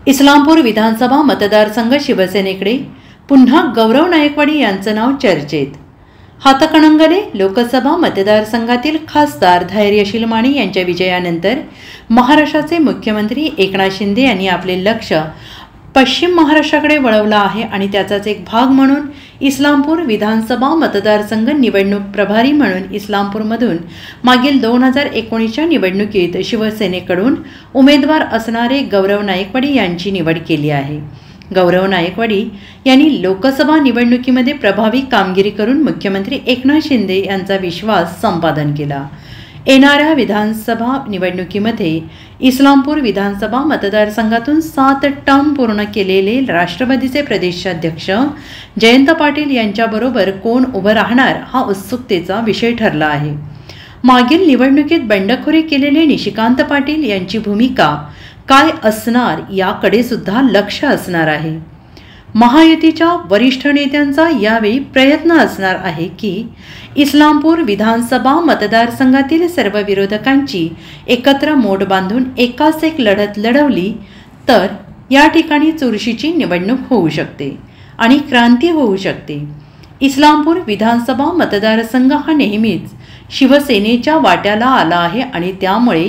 इस्लामपूर विधानसभा मतदारसंघ शिवसेनेकडे पुन्हा गौरव नायकवाडी यांचं नाव चर्चेत। हातकणंगले लोकसभा मतदारसंघातील खासदार धैर्यशील माने यांच्या विजयानंतर महाराष्ट्राचे मुख्यमंत्री एकनाथ शिंदे यांनी आपले लक्ष पश्चिम महाराष्ट्राकडे वळवलं आहे आणि त्याचाच एक भाग म्हणून इस्लामपूर विधानसभा मतदारसंघ निवडणूक प्रभारी म्हणून इस्लामपूरमधून मागील 2019च्या निवडणुकीत शिवसेनेकडून उमेदवार असणारे गौरव नायकवाडी यांची निवड केली आहे। गौरव नायकवाडी यांनी लोकसभा निवडणुकीमध्ये प्रभावी कामगिरी करून मुख्यमंत्री एकनाथ शिंदे यांचा विश्वास संपादन केला। येणाऱ्या विधानसभा निवडणुकीमध्ये इस्लामपूर विधानसभा मतदारसंघातून 7 टर्म पूर्ण केलेले राष्ट्रवादीचे प्रदेशाध्यक्ष जयंत पाटील यांच्याबरोबर कोण उभं राहणार हा उत्सुकतेचा विषय ठरला आहे। मागील निवडणुकीत बंडखोरी केलेले निशिकांत पाटील यांची भूमिका काय असणार याकडे सुद्धा लक्ष असणार आहे। महायुतीच्या वरिष्ठ नेत्यांचा यावेळी प्रयत्न असणार आहे की इस्लामपूर विधानसभा मतदारसंघातील सर्व विरोधकांची एकत्र मोड बांधून एकाच एक लढत लढवली तर या ठिकाणी चुरशीची निवडणूक होऊ शकते आणि क्रांती होऊ शकते। इस्लामपूर विधानसभा मतदारसंघ हा नेहमीच शिवसेनेच्या वाट्याला आला आहे आणि त्यामुळे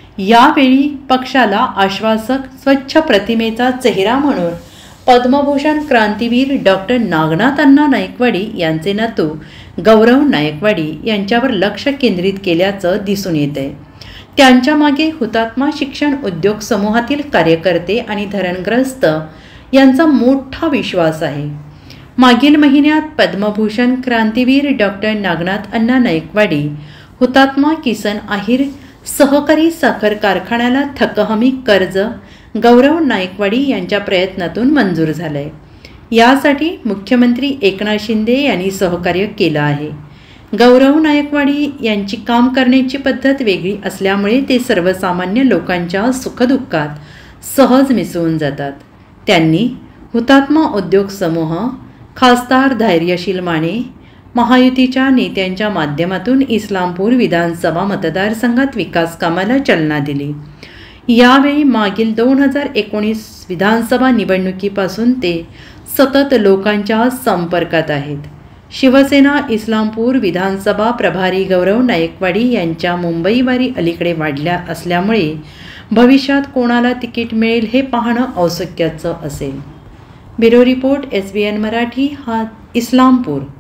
यावेळी पक्षाला आश्वासक स्वच्छ प्रतिमेचा चेहरा म्हणून पद्मभूषण क्रांतीवीर डॉक्टर नागनाथ अण्णा नायकवाडी यांचे नातू गौरव नायकवाडी यांच्यावर लक्ष केंद्रित केल्याचं दिसून येतंय। त्यांच्या मागे हुतात्मा शिक्षण उद्योग समूहातील कार्यकर्ते आणि धरणग्रस्त यांचा मोठा विश्वास आहे। मागील महिन्यात पद्मभूषण क्रांतीवीर डॉक्टर नागनाथ अण्णा नायकवाडी हुतात्मा किसन आहिर सहकारी साखर कारखान्याला थकहमी कर्ज गौरव नायकवाडी यांच्या प्रयत्नातून मंजूर झालंय। यासाठी मुख्यमंत्री एकनाथ शिंदे यांनी सहकार्य केलं आहे। गौरव नायकवाडी यांची काम करण्याची पद्धत वेगळी असल्यामुळे ते सर्वसामान्य लोकांच्या सुखदुःखात सहज मिसळून जातात। त्यांनी हुतात्मा उद्योग समूह, खासदार धैर्यशील माने, महायुतीच्या नेत्यांच्या माध्यमातून इस्लामपूर विधानसभा मतदारसंघात विकास कामाला चालना दिली। यावेळी मागील 2019 विधानसभा निवडणुकीपासून ते सतत लोकांच्या संपर्कात आहेत। शिवसेना इस्लामपूर विधानसभा प्रभारी गौरव नायकवाडी यांच्या मुंबईवारी अलीकडे वाढल्या असल्यामुळे भविष्यात कोणाला तिकीट मिळेल हे पाहणं औत्सुक्याचं असेल। Bureau report SBN Marathi, Islampur.